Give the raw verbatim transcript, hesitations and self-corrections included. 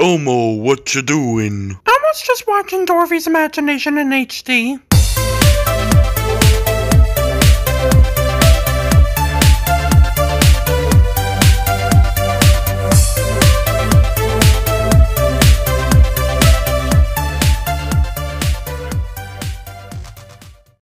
Elmo, what you doing? I was just watching Dorothy's Imagination in H D.